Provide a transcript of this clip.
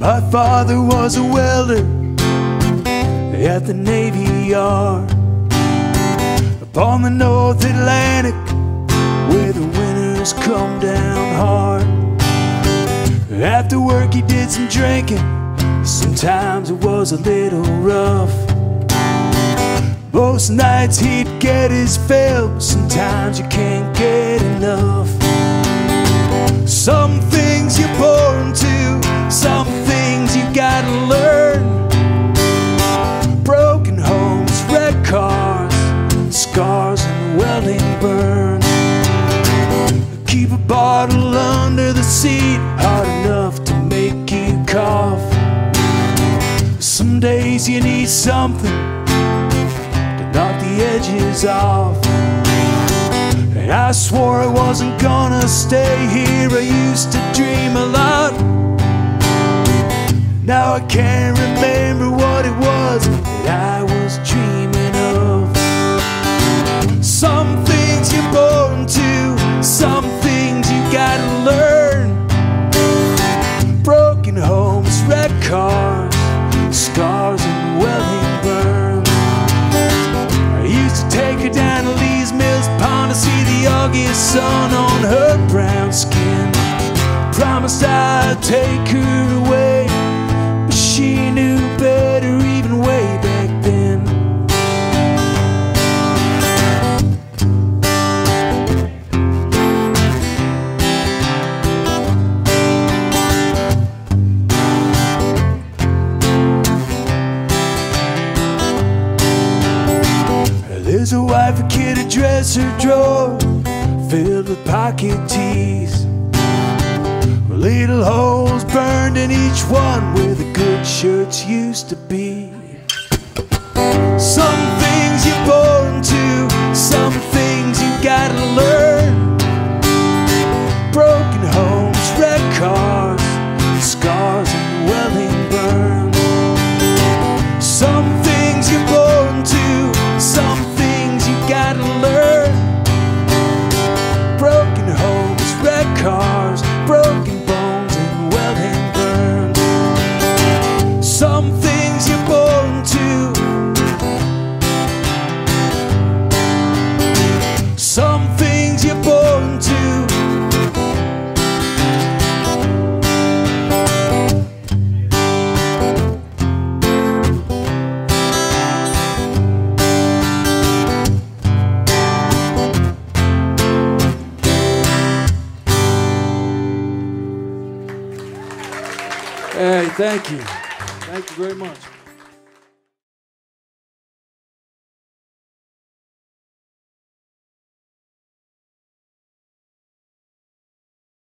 My father was a welder at the Navy Yard upon the North Atlantic, where the winters come down hard. After work he did some drinking, sometimes it was a little rough. Most nights he'd get his fill, sometimes you can't get enough. Some things you're born to, some things you gotta learn. Broken homes, wrecked cars, scars and welding burns. Keep a bottle under the seat, hard enough to make you cough. Some days you need something to knock the edges off. And I swore I wasn't gonna stay here, I used to dream a lot. Now I can't remember what it was that I was dreaming of. Some things you're born to, some things you gotta learn. Broken homes, wrecked cars, scars and welding burns. I used to take her down to Lee's Mills Pond to see the August sun on her brown skin. Promised I'd take her away, but she knew better even way back then. There's a wife, a kid, a dresser drawer filled with pocket tees, little holes burned in each one where the good shirts used to be. Some things you're born to, some things you gotta learn. Broken homes, wrecked cars, scars and welding burns. Some things you're born to, some things you gotta learn. Broken homes, wrecked cars, broken bones and welding burns. Some things you're born to, some things you're born to. Hey, thank you. Thank you very much.